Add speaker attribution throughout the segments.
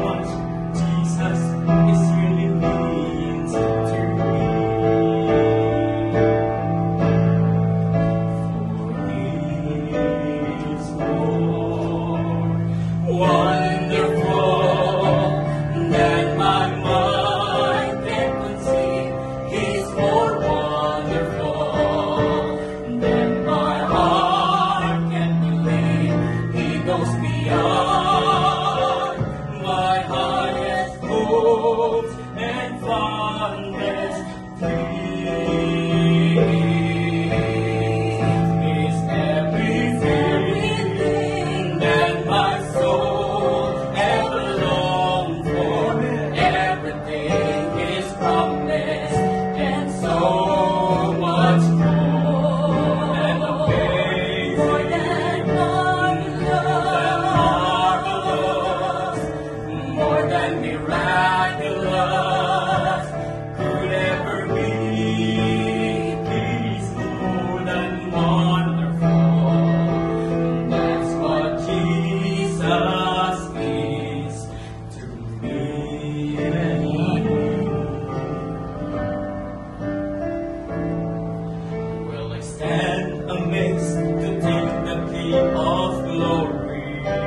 Speaker 1: much Jesus is really means to me. For He is more wonderful than my mind can conceive. He's more wonderful than my heart can believe. He goes beyond my highest hopes and fondest dreams. Is everything that my soul ever longed for. Everything is promised and so much more than amazing, marvelous, more than miraculous could ever be. He's more than wonderful. That's what Jesus is to me. Will I stand amazed to think the King of glory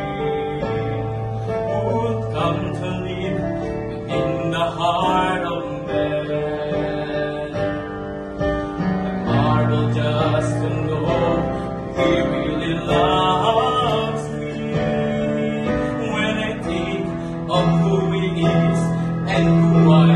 Speaker 1: would come to live within the heart of man? I marvel just to know He really loves me. When I think of who He is and who I